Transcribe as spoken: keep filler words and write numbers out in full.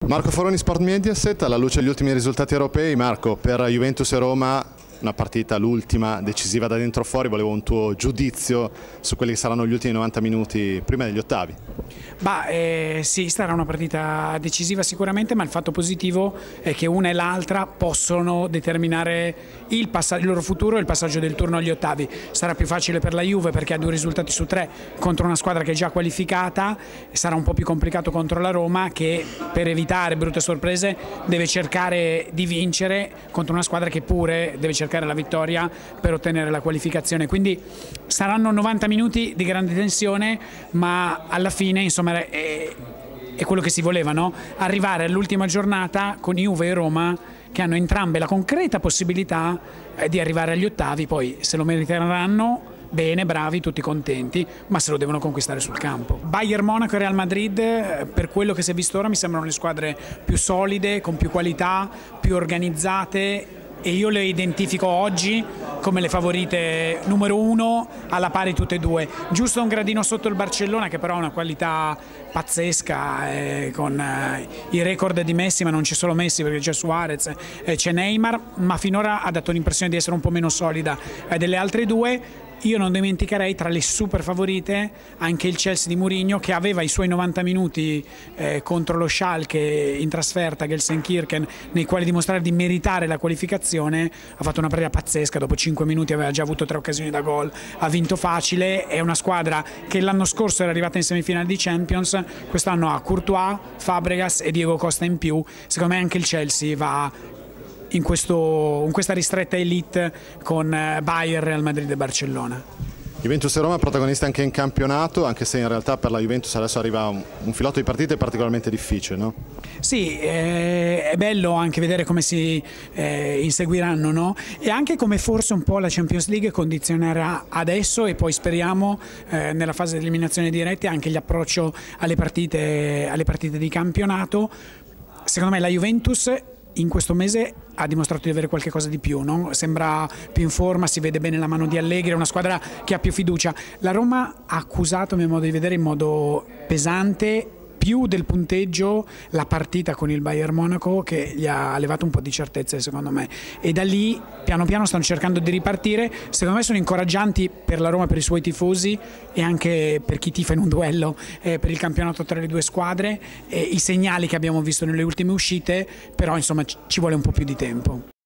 Marco Foroni, Sport Mediaset. Alla luce degli ultimi risultati europei, Marco, per Juventus e Roma una partita, l'ultima, decisiva da dentro fuori, volevo un tuo giudizio su quelli che saranno gli ultimi novanta minuti prima degli ottavi. Bah, eh, sì, sarà una partita decisiva sicuramente, ma il fatto positivo è che una e l'altra possono determinare il, il loro futuro e il passaggio del turno agli ottavi. Sarà più facile per la Juve perché ha due risultati su tre contro una squadra che è già qualificata, sarà un po' più complicato contro la Roma che per evitare brutte sorprese deve cercare di vincere contro una squadra che pure deve cercare la vittoria per ottenere la qualificazione. Quindi saranno novanta minuti di grande tensione, ma alla fine insomma è, è quello che si voleva, no? Arrivare all'ultima giornata con Juve e Roma che hanno entrambe la concreta possibilità eh, di arrivare agli ottavi. Poi se lo meriteranno, bene, bravi, tutti contenti, ma se lo devono conquistare sul campo. Bayern Monaco e Real Madrid, per quello che si è visto ora, mi sembrano le squadre più solide, con più qualità, più organizzate, e io le identifico oggi come le favorite numero uno, alla pari tutte e due, giusto un gradino sotto il Barcellona che però ha una qualità pazzesca, eh, con eh, i record di Messi, ma non c'è solo Messi perché c'è Suarez, eh, c'è Neymar, ma finora ha dato l'impressione di essere un po' meno solida eh, delle altre due. Io non dimenticherei tra le super favorite anche il Chelsea di Mourinho, che aveva i suoi novanta minuti eh, contro lo Schalke in trasferta a Gelsenkirchen, nei quali dimostrare di meritare la qualificazione. Ha fatto una partita pazzesca, dopo cinque minuti aveva già avuto tre occasioni da gol, ha vinto facile. È una squadra che l'anno scorso era arrivata in semifinale di Champions, quest'anno ha Courtois, Fabregas e Diego Costa in più. Secondo me anche il Chelsea va In, questo, in questa ristretta elite con Bayern, Real Madrid e Barcellona. Juventus e Roma protagonisti anche in campionato, anche se in realtà per la Juventus adesso arriva un, un filotto di partite particolarmente difficile, no? Sì, eh, è bello anche vedere come si eh, inseguiranno, no? E anche come forse un po' la Champions League condizionerà adesso e poi speriamo eh, nella fase di eliminazione diretta anche l'approccio alle partite, alle partite di campionato. Secondo me la Juventus in questo mese ha dimostrato di avere qualche cosa di più, no? Sembra più in forma, si vede bene la mano di Allegri, è una squadra che ha più fiducia. La Roma ha accusato, a mio modo di vedere, in modo pesante, più del punteggio, la partita con il Bayern Monaco, che gli ha levato un po' di certezze secondo me, e da lì piano piano stanno cercando di ripartire. Secondo me sono incoraggianti per la Roma, per i suoi tifosi e anche per chi tifa in un duello eh, per il campionato tra le due squadre, eh, i segnali che abbiamo visto nelle ultime uscite, però insomma ci vuole un po' più di tempo.